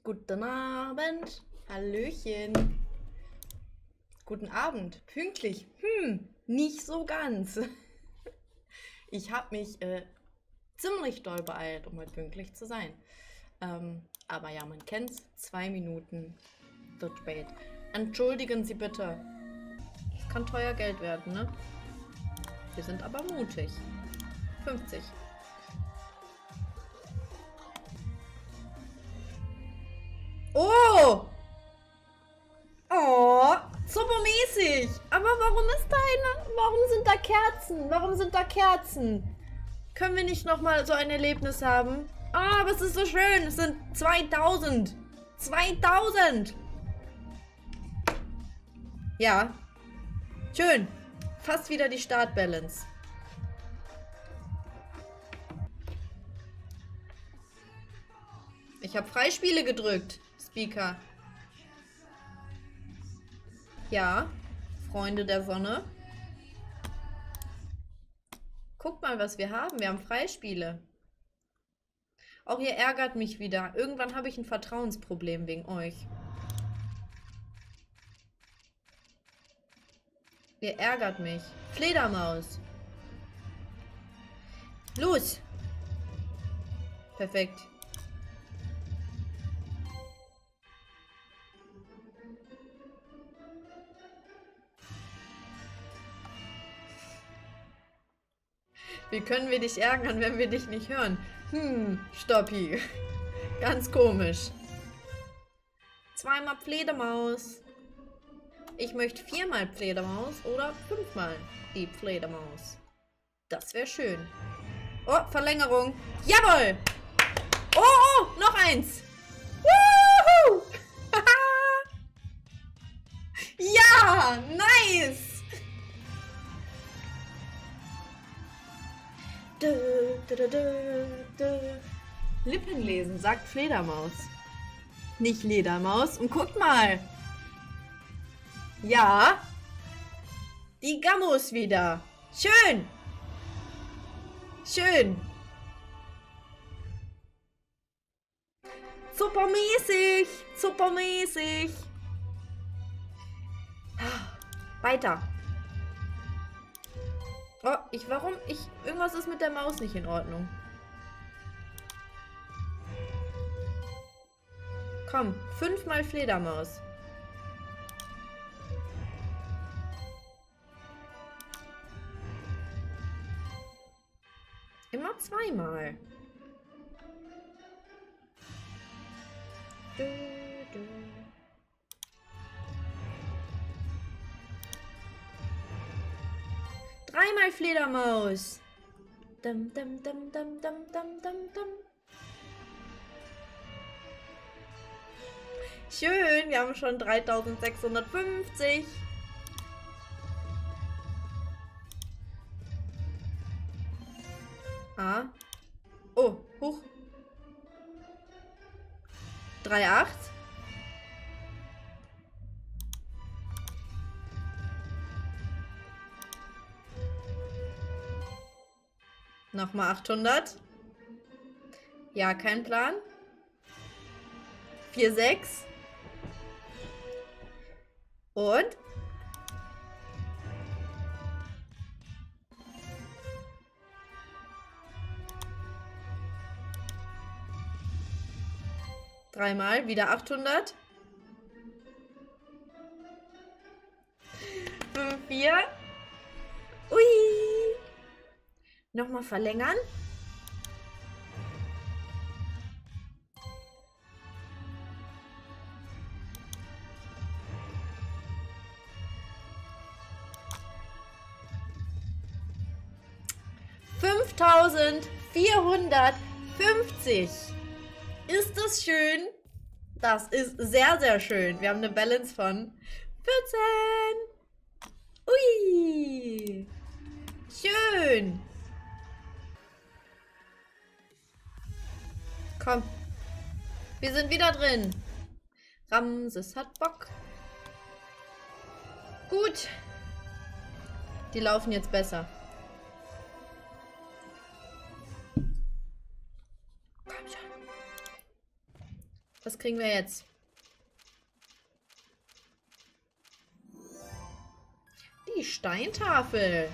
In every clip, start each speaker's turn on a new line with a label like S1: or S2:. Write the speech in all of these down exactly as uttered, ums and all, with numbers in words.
S1: Guten Abend. Hallöchen. Guten Abend. Pünktlich. Hm, nicht so ganz. Ich habe mich äh, ziemlich doll beeilt, um heute pünktlich zu sein. Ähm, aber ja, man kennt's. Zwei Minuten wird spät. Entschuldigen Sie bitte. Es kann teuer Geld werden, ne? Wir sind aber mutig. fünfzig. Oh! Oh! Supermäßig! Aber warum ist da eine... Warum sind da Kerzen? Warum sind da Kerzen? Können wir nicht nochmal so ein Erlebnis haben? Ah, aber es ist so schön. Es sind zweitausend. zweitausend! Ja. Schön. Fast wieder die Startbalance. Ich habe Freispiele gedrückt, Speaker. Ja, Freunde der Sonne. Guckt mal, was wir haben. Wir haben Freispiele. Auch ihr ärgert mich wieder. Irgendwann habe ich ein Vertrauensproblem wegen euch. Ihr ärgert mich. Fledermaus. Los. Perfekt. Wie können wir dich ärgern, wenn wir dich nicht hören? Hm, Stoppi. Ganz komisch. Zweimal Fledermaus. Ich möchte viermal Fledermaus oder fünfmal die Fledermaus. Das wäre schön. Oh, Verlängerung. Jawohl! Oh, oh, noch eins. Woohoo! Ja, nice! Dö, dö, dö, dö, dö. Lippen lesen, sagt Fledermaus. Nicht Ledermaus. Und guck mal. Ja. Die Gamos wieder. Schön. Schön. Supermäßig. Supermäßig. Weiter. Oh, ich, warum? Ich, irgendwas ist mit der Maus nicht in Ordnung. Komm, fünfmal Fledermaus. Immer zweimal. Dö, dö. Dreimal Fledermaus. Dum, dum, dum, dum, dum, dum, dum, dum. Schön, wir haben schon dreitausendsechshundertfünfzig. Ah. Oh, hoch. drei Komma acht. Nochmal achthundert. Ja, kein Plan. vier Komma sechs. Und? Dreimal, wieder achthundert. fünf, vier. Ui. Nochmal verlängern. fünftausendvierhundertfünfzig. Ist das schön? Das ist sehr, sehr schön. Wir haben eine Balance von vierzehn. Ui. Schön. Komm. Wir sind wieder drin. Ramses hat Bock. Gut. Die laufen jetzt besser. Was kriegen wir jetzt? Die Steintafel.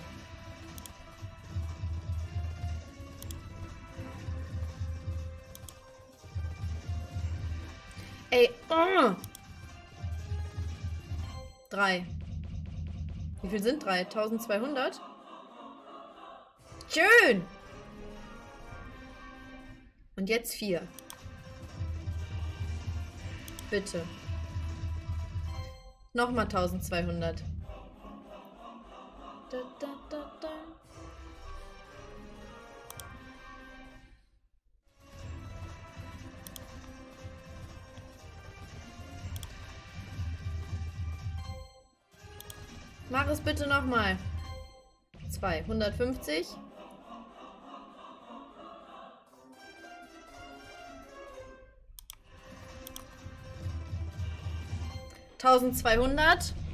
S1: Ey, oh. Drei. Wie viel sind drei? eintausendzweihundert? Schön! Und jetzt vier. Bitte. Nochmal eintausendzweihundert. Da, da, da, da. Mach es bitte nochmal. zwei. hundertfünfzig. eintausendzweihundert.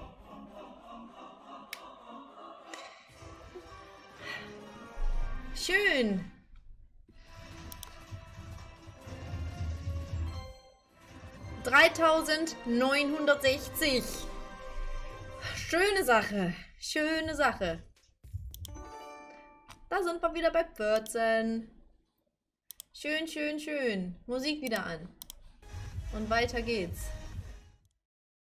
S1: Schön. dreitausendneunhundertsechzig. Schöne Sache. Schöne Sache. Da sind wir wieder bei vierzehn. Schön, schön, schön. Musik wieder an. Und weiter geht's.